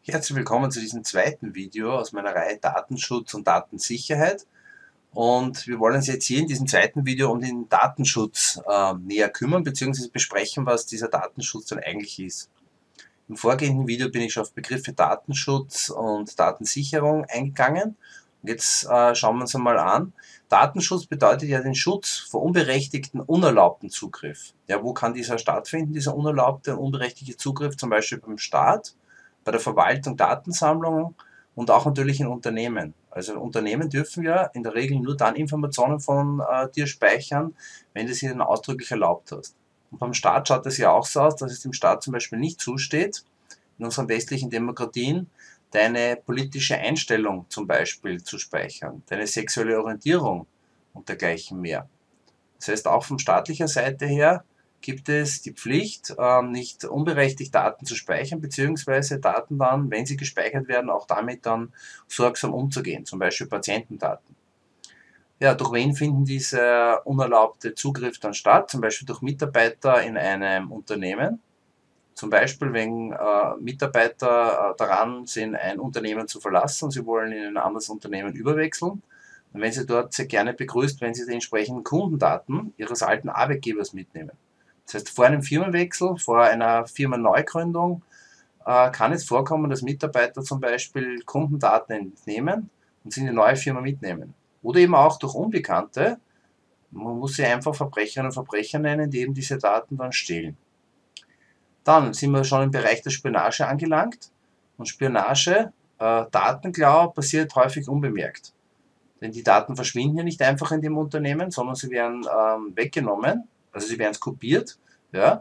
Herzlich willkommen zu diesem zweiten Video aus meiner Reihe Datenschutz und Datensicherheit. Und wir wollen uns jetzt hier in diesem zweiten Video um den Datenschutz näher kümmern bzw. besprechen, was dieser Datenschutz denn eigentlich ist. Im vorgehenden Video bin ich schon auf Begriffe Datenschutz und Datensicherung eingegangen. Und jetzt schauen wir uns einmal an. Datenschutz bedeutet ja den Schutz vor unberechtigten, unerlaubten Zugriff. Ja, wo kann dieser stattfinden, dieser unerlaubte und unberechtigte Zugriff? Zum Beispiel beim Staat, bei der Verwaltung Datensammlungen und auch natürlich in Unternehmen. Also Unternehmen dürfen ja in der Regel nur dann Informationen von dir speichern, wenn du sie dann ausdrücklich erlaubt hast. Und beim Staat schaut es ja auch so aus, dass es dem Staat zum Beispiel nicht zusteht, in unseren westlichen Demokratien, deine politische Einstellung zum Beispiel zu speichern, deine sexuelle Orientierung und dergleichen mehr. Das heißt, auch von staatlicher Seite her gibt es die Pflicht, nicht unberechtigt Daten zu speichern, beziehungsweise Daten dann, wenn sie gespeichert werden, auch damit dann sorgsam umzugehen, zum Beispiel Patientendaten. Ja, durch wen finden diese unerlaubte Zugriff dann statt? Zum Beispiel durch Mitarbeiter in einem Unternehmen. Zum Beispiel, wenn Mitarbeiter daran sind, ein Unternehmen zu verlassen und sie wollen in ein anderes Unternehmen überwechseln, dann werden sie dort sehr gerne begrüßt, wenn sie die entsprechenden Kundendaten ihres alten Arbeitgebers mitnehmen. Das heißt, vor einem Firmenwechsel, vor einer Firmenneugründung kann es vorkommen, dass Mitarbeiter zum Beispiel Kundendaten entnehmen und sie in die neue Firma mitnehmen. Oder eben auch durch Unbekannte. Man muss sie einfach Verbrecherinnen und Verbrecher nennen, die eben diese Daten dann stehlen. Dann sind wir schon im Bereich der Spionage angelangt. Und Spionage, Datenklau passiert häufig unbemerkt. Denn die Daten verschwinden ja nicht einfach in dem Unternehmen, sondern sie werden weggenommen, also sie werden kopiert. Ja?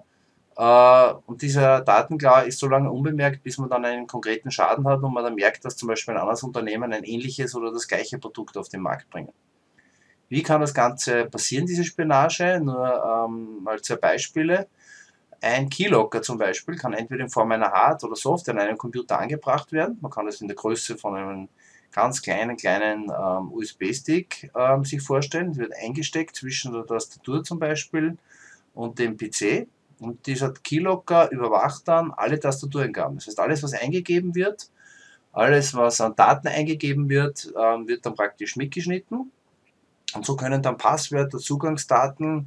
Und dieser Datenklau ist so lange unbemerkt, bis man dann einen konkreten Schaden hat und man dann merkt, dass zum Beispiel ein anderes Unternehmen ein ähnliches oder das gleiche Produkt auf den Markt bringt. Wie kann das Ganze passieren, diese Spionage? Nur mal zwei Beispiele. Ein Keylogger zum Beispiel kann entweder in Form einer Hard- oder Software in einem Computer angebracht werden. Man kann das in der Größe von einem ganz kleinen USB-Stick sich vorstellen. Die wird eingesteckt zwischen der Tastatur zum Beispiel und dem PC. Und dieser Keylogger überwacht dann alle Tastatureingaben. Das heißt, alles, was eingegeben wird, alles, was an Daten eingegeben wird, wird dann praktisch mitgeschnitten. Und so können dann Passwörter, Zugangsdaten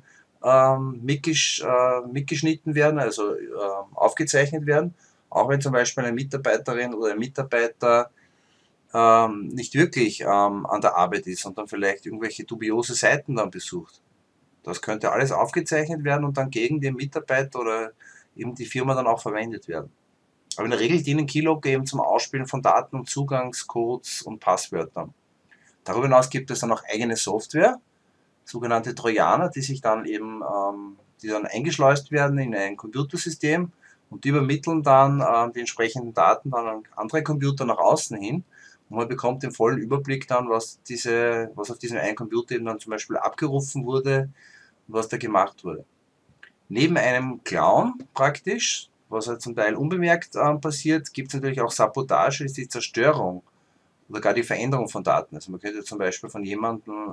mitgeschnitten werden, also aufgezeichnet werden, auch wenn zum Beispiel eine Mitarbeiterin oder ein Mitarbeiter nicht wirklich an der Arbeit ist, sondern vielleicht irgendwelche dubiose Seiten dann besucht. Das könnte alles aufgezeichnet werden und dann gegen den Mitarbeiter oder eben die Firma dann auch verwendet werden. Aber in der Regel dienen Keylogger eben zum Ausspielen von Daten und Zugangscodes und Passwörtern. Darüber hinaus gibt es dann auch eigene Software, sogenannte Trojaner, die sich dann eben, die dann eingeschleust werden in ein Computersystem und die übermitteln dann die entsprechenden Daten dann an andere Computer nach außen hin und man bekommt den vollen Überblick dann, was auf diesem einen Computer eben dann zum Beispiel abgerufen wurde und was da gemacht wurde. Neben einem Clown praktisch, was halt zum Teil unbemerkt passiert, gibt es natürlich auch Sabotage, das ist die Zerstörung oder gar die Veränderung von Daten. Also man könnte zum Beispiel von jemandem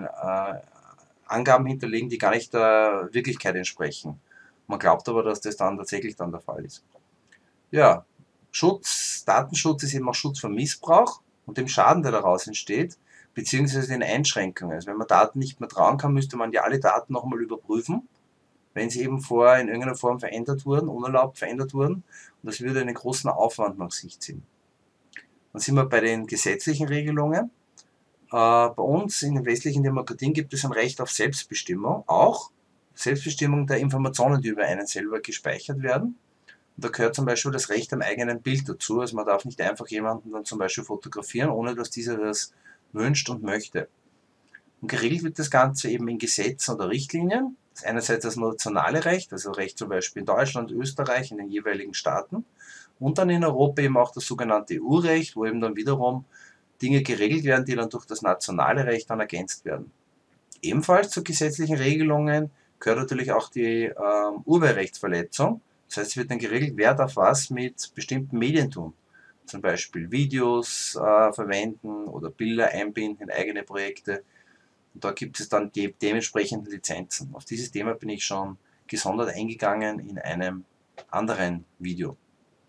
Angaben hinterlegen, die gar nicht der Wirklichkeit entsprechen. Man glaubt aber, dass das dann tatsächlich dann der Fall ist. Ja, Datenschutz ist eben auch Schutz vor Missbrauch und dem Schaden, der daraus entsteht, beziehungsweise den Einschränkungen. Also wenn man Daten nicht mehr trauen kann, müsste man ja alle Daten nochmal überprüfen, wenn sie eben vorher in irgendeiner Form verändert wurden, unerlaubt verändert wurden. Und das würde einen großen Aufwand nach sich ziehen. Dann sind wir bei den gesetzlichen Regelungen. Bei uns in den westlichen Demokratien gibt es ein Recht auf Selbstbestimmung, auch Selbstbestimmung der Informationen, die über einen selber gespeichert werden. Und da gehört zum Beispiel das Recht am eigenen Bild dazu. Also man darf nicht einfach jemanden dann zum Beispiel fotografieren, ohne dass dieser das wünscht und möchte. Und geregelt wird das Ganze eben in Gesetzen oder Richtlinien. Das ist einerseits das nationale Recht, also Recht zum Beispiel in Deutschland, Österreich, in den jeweiligen Staaten. Und dann in Europa eben auch das sogenannte EU-Recht, wo eben dann wiederum Dinge geregelt werden, die dann durch das nationale Recht dann ergänzt werden. Ebenfalls zu gesetzlichen Regelungen gehört natürlich auch die Urheberrechtsverletzung. Das heißt, es wird dann geregelt, wer darf was mit bestimmten Medien tun. Zum Beispiel Videos verwenden oder Bilder einbinden in eigene Projekte. Und da gibt es dann die dementsprechenden Lizenzen. Auf dieses Thema bin ich schon gesondert eingegangen in einem anderen Video.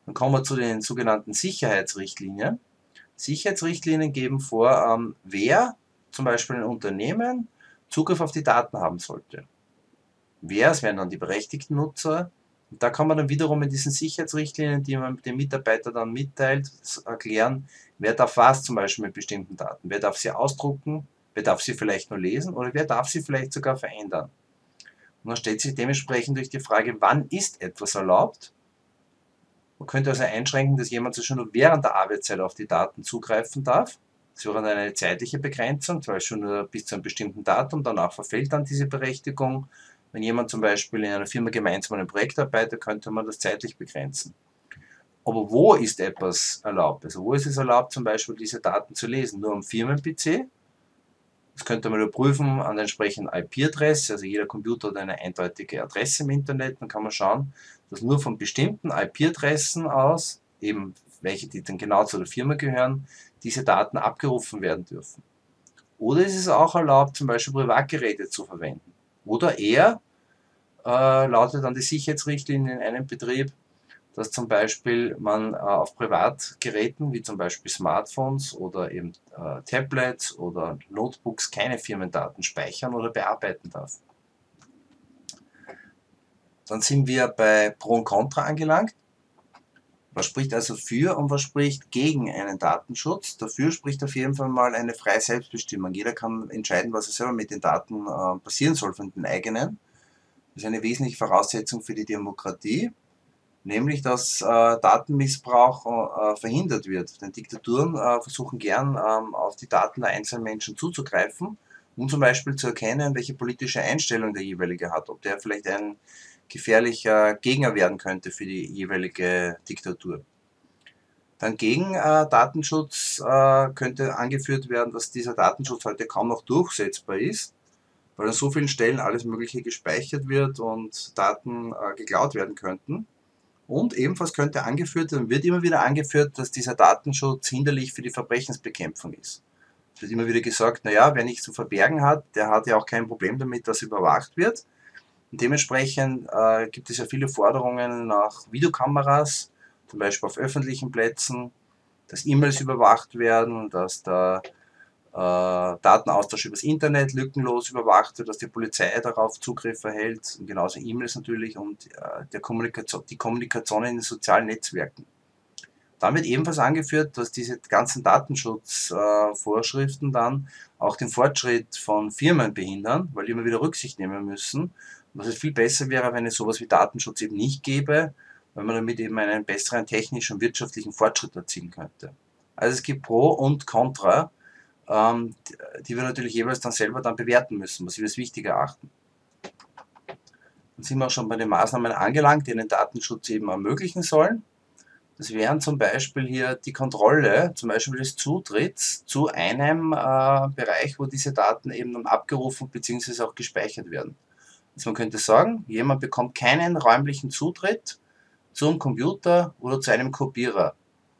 Dann kommen wir zu den sogenannten Sicherheitsrichtlinien. Sicherheitsrichtlinien geben vor, wer, zum Beispiel ein Unternehmen, Zugriff auf die Daten haben sollte. Wer, es wären dann die berechtigten Nutzer. Und da kann man dann wiederum in diesen Sicherheitsrichtlinien, die man dem Mitarbeiter dann mitteilt, erklären, wer darf was zum Beispiel mit bestimmten Daten. Wer darf sie ausdrucken, wer darf sie vielleicht nur lesen oder wer darf sie vielleicht sogar verändern. Und dann stellt sich dementsprechend durch die Frage, wann ist etwas erlaubt. Man könnte also einschränken, dass jemand schon nur während der Arbeitszeit auf die Daten zugreifen darf. Es wäre dann eine zeitliche Begrenzung, zum Beispiel nur bis zu einem bestimmten Datum, danach verfällt dann diese Berechtigung. Wenn jemand zum Beispiel in einer Firma gemeinsam an einem Projekt arbeitet, könnte man das zeitlich begrenzen. Aber wo ist etwas erlaubt? Also wo ist es erlaubt, zum Beispiel diese Daten zu lesen? Nur am Firmen-PC? Das könnte man überprüfen an der entsprechenden IP-Adresse, also jeder Computer hat eine eindeutige Adresse im Internet, dann kann man schauen, dass nur von bestimmten IP-Adressen aus, eben welche die dann genau zu der Firma gehören, diese Daten abgerufen werden dürfen. Oder ist es auch erlaubt, zum Beispiel Privatgeräte zu verwenden? Oder eher lautet dann die Sicherheitsrichtlinie in einem Betrieb, dass zum Beispiel man auf Privatgeräten wie zum Beispiel Smartphones oder eben Tablets oder Notebooks keine Firmendaten speichern oder bearbeiten darf. Dann sind wir bei Pro und Contra angelangt. Was spricht also für und was spricht gegen einen Datenschutz? Dafür spricht auf jeden Fall mal eine freie Selbstbestimmung. Jeder kann entscheiden, was er selber mit den Daten passieren soll von den eigenen. Das ist eine wesentliche Voraussetzung für die Demokratie. Nämlich, dass Datenmissbrauch verhindert wird. Denn Diktaturen versuchen gern auf die Daten der einzelnen Menschen zuzugreifen, um zum Beispiel zu erkennen, welche politische Einstellung der jeweilige hat, ob der vielleicht ein gefährlicher Gegner werden könnte für die jeweilige Diktatur. Dann gegen Datenschutz könnte angeführt werden, dass dieser Datenschutz heute kaum noch durchsetzbar ist, weil an so vielen Stellen alles Mögliche gespeichert wird und Daten geklaut werden könnten. Und ebenfalls könnte angeführt werden, wird immer wieder angeführt, dass dieser Datenschutz hinderlich für die Verbrechensbekämpfung ist. Es wird immer wieder gesagt, naja, wer nichts zu verbergen hat, der hat ja auch kein Problem damit, dass überwacht wird. Und dementsprechend gibt es ja viele Forderungen nach Videokameras, zum Beispiel auf öffentlichen Plätzen, dass E-Mails überwacht werden, dass der Datenaustausch übers Internet lückenlos überwacht wird, dass die Polizei darauf Zugriff erhält, und genauso E-Mails natürlich und die Kommunikation in den sozialen Netzwerken. Dann wird ebenfalls angeführt, dass diese ganzen Datenschutzvorschriften dann auch den Fortschritt von Firmen behindern, weil die immer wieder Rücksicht nehmen müssen. Und dass es viel besser wäre, wenn es sowas wie Datenschutz eben nicht gäbe, weil man damit eben einen besseren technischen und wirtschaftlichen Fortschritt erzielen könnte. Also es gibt Pro und Contra, die wir natürlich jeweils dann selber dann bewerten müssen, was wir als wichtig erachten. Dann sind wir auch schon bei den Maßnahmen angelangt, die den Datenschutz eben ermöglichen sollen. Das wären zum Beispiel hier die Kontrolle, zum Beispiel des Zutritts zu einem Bereich, wo diese Daten eben dann abgerufen bzw. auch gespeichert werden. Also man könnte sagen, jemand bekommt keinen räumlichen Zutritt zum Computer oder zu einem Kopierer.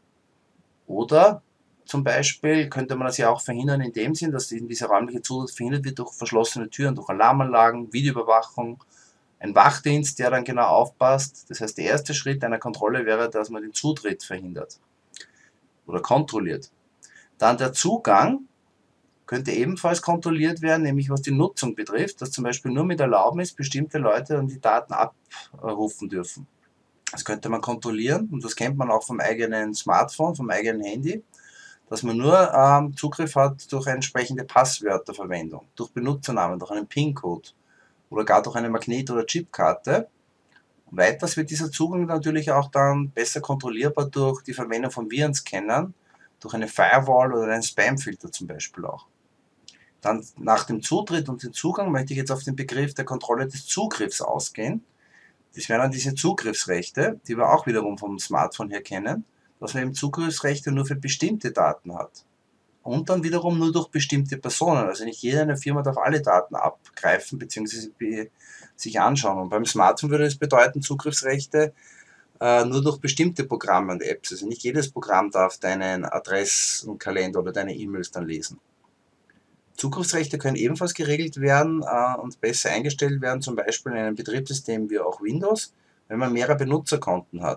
Oder zum Beispiel könnte man das ja auch verhindern in dem Sinn, dass dieser räumliche Zutritt verhindert wird durch verschlossene Türen, durch Alarmanlagen, Videoüberwachung, ein Wachdienst, der dann genau aufpasst. Das heißt, der erste Schritt einer Kontrolle wäre, dass man den Zutritt verhindert oder kontrolliert. Dann der Zugang könnte ebenfalls kontrolliert werden, nämlich was die Nutzung betrifft, dass zum Beispiel nur mit Erlaubnis bestimmte Leute dann die Daten abrufen dürfen. Das könnte man kontrollieren und das kennt man auch vom eigenen Smartphone, vom eigenen Handy, dass man nur Zugriff hat durch entsprechende Passwörterverwendung, durch Benutzernamen, durch einen PIN-Code oder gar durch eine Magnet- oder Chipkarte. Und weiters wird dieser Zugang natürlich auch dann besser kontrollierbar durch die Verwendung von Virenscannern, durch eine Firewall oder einen Spamfilter zum Beispiel auch. Dann nach dem Zutritt und dem Zugang möchte ich jetzt auf den Begriff der Kontrolle des Zugriffs ausgehen. Das wären dann diese Zugriffsrechte, die wir auch wiederum vom Smartphone her kennen, dass man eben Zugriffsrechte nur für bestimmte Daten hat. Und dann wiederum nur durch bestimmte Personen. Also nicht jeder in der Firma darf alle Daten abgreifen bzw. sich anschauen. Und beim Smartphone würde es bedeuten, Zugriffsrechte nur durch bestimmte Programme und Apps. Also nicht jedes Programm darf deinen Adress- und Kalender oder deine E-Mails dann lesen. Zugriffsrechte können ebenfalls geregelt werden und besser eingestellt werden, zum Beispiel in einem Betriebssystem wie auch Windows, wenn man mehrere Benutzerkonten hat.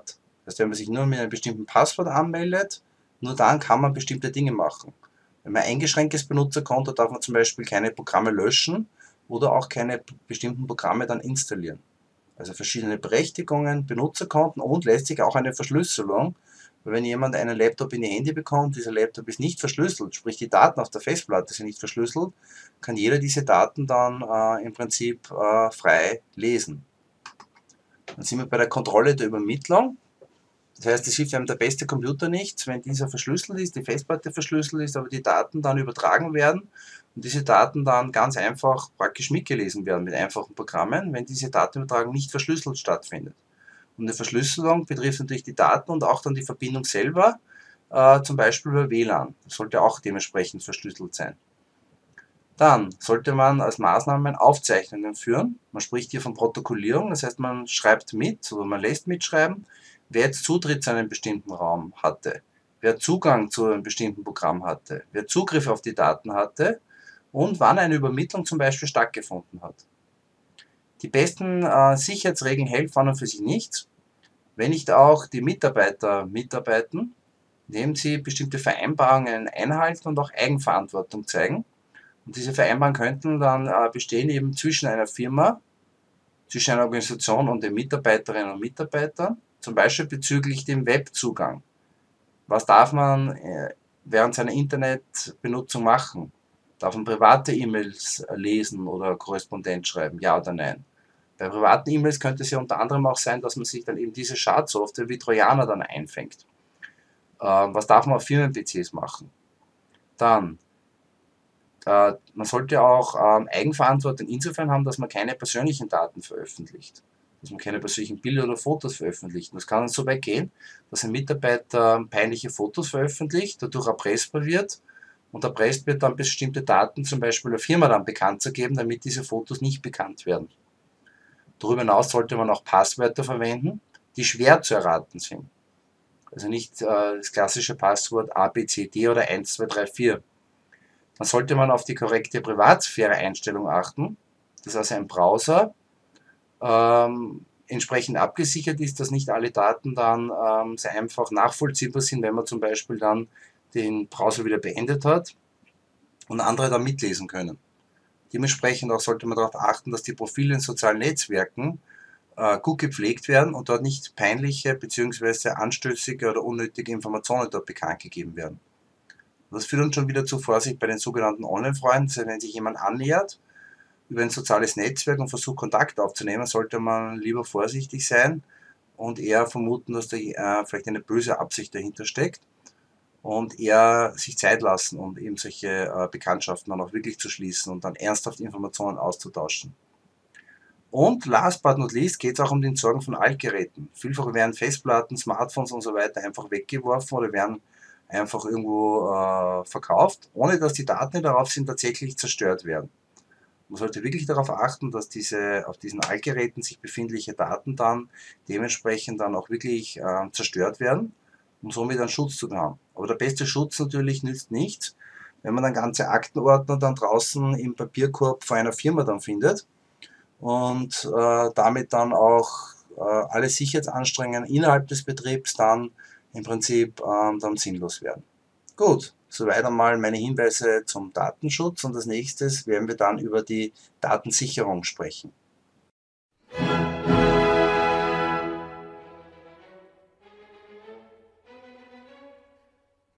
Das heißt, wenn man sich nur mit einem bestimmten Passwort anmeldet, nur dann kann man bestimmte Dinge machen. Wenn man ein eingeschränktes Benutzerkonto, darf man zum Beispiel keine Programme löschen oder auch keine bestimmten Programme dann installieren. Also verschiedene Berechtigungen, Benutzerkonten und letztlich auch eine Verschlüsselung. Weil wenn jemand einen Laptop in die Hände bekommt, dieser Laptop ist nicht verschlüsselt, sprich die Daten auf der Festplatte sind nicht verschlüsselt, kann jeder diese Daten dann im Prinzip frei lesen. Dann sind wir bei der Kontrolle der Übermittlung. Das heißt, es hilft einem der beste Computer nichts, wenn dieser verschlüsselt ist, die Festplatte verschlüsselt ist, aber die Daten dann übertragen werden und diese Daten dann ganz einfach praktisch mitgelesen werden mit einfachen Programmen, wenn diese Datenübertragung nicht verschlüsselt stattfindet. Und eine Verschlüsselung betrifft natürlich die Daten und auch dann die Verbindung selber, zum Beispiel über WLAN. Das sollte auch dementsprechend verschlüsselt sein. Dann sollte man als Maßnahmen Aufzeichnungen führen. Man spricht hier von Protokollierung, das heißt, man schreibt mit oder man lässt mitschreiben, wer jetzt Zutritt zu einem bestimmten Raum hatte, wer Zugang zu einem bestimmten Programm hatte, wer Zugriff auf die Daten hatte und wann eine Übermittlung zum Beispiel stattgefunden hat. Die besten Sicherheitsregeln helfen an und für sich nichts, wenn nicht auch die Mitarbeiter mitarbeiten, indem sie bestimmte Vereinbarungen einhalten und auch Eigenverantwortung zeigen. Und diese Vereinbarungen könnten dann bestehen eben zwischen einer Firma, zwischen einer Organisation und den Mitarbeiterinnen und Mitarbeitern, zum Beispiel bezüglich dem Webzugang. Was darf man während seiner Internetbenutzung machen? Darf man private E-Mails lesen oder Korrespondenz schreiben? Ja oder nein? Bei privaten E-Mails könnte es ja unter anderem auch sein, dass man sich dann eben diese Schadsoftware wie Trojaner dann einfängt. Was darf man auf Firmen-PCs machen? Dann, man sollte auch Eigenverantwortung insofern haben, dass man keine persönlichen Daten veröffentlicht. Dass man keine persönlichen Bilder oder Fotos veröffentlicht. Und das kann dann so weit gehen, dass ein Mitarbeiter peinliche Fotos veröffentlicht, dadurch erpressbar wird und erpresst wird dann bestimmte Daten zum Beispiel der Firma dann bekannt zu geben, damit diese Fotos nicht bekannt werden. Darüber hinaus sollte man auch Passwörter verwenden, die schwer zu erraten sind. Also nicht das klassische Passwort ABCD oder 1234. Dann sollte man auf die korrekte Privatsphäre-Einstellung achten, dass also ein Browser entsprechend abgesichert ist, dass nicht alle Daten dann sehr einfach nachvollziehbar sind, wenn man zum Beispiel dann den Browser wieder beendet hat und andere dann mitlesen können. Dementsprechend auch sollte man darauf achten, dass die Profile in sozialen Netzwerken gut gepflegt werden und dort nicht peinliche bzw. anstößige oder unnötige Informationen dort bekannt gegeben werden. Das führt uns schon wieder zu Vorsicht bei den sogenannten Online-Freunden. Also wenn sich jemand annähert über ein soziales Netzwerk und versucht Kontakt aufzunehmen, sollte man lieber vorsichtig sein und eher vermuten, dass da vielleicht eine böse Absicht dahinter steckt und eher sich Zeit lassen, um eben solche Bekanntschaften dann auch wirklich zu schließen und dann ernsthaft Informationen auszutauschen. Und last but not least geht es auch um die Entsorgung von Altgeräten. Vielfach werden Festplatten, Smartphones und so weiter einfach weggeworfen oder werden einfach irgendwo verkauft, ohne dass die Daten, die darauf sind, tatsächlich zerstört werden. Man sollte wirklich darauf achten, dass auf diesen Altgeräten sich befindliche Daten dann dementsprechend dann auch wirklich zerstört werden, um somit einen Schutz zu haben. Aber der beste Schutz natürlich nützt nichts, wenn man dann ganze Aktenordner dann draußen im Papierkorb vor einer Firma dann findet und damit dann auch alle Sicherheitsanstrengungen innerhalb des Betriebs dann im Prinzip dann sinnlos werden. Gut, soweit einmal meine Hinweise zum Datenschutz und als nächstes werden wir dann über die Datensicherung sprechen.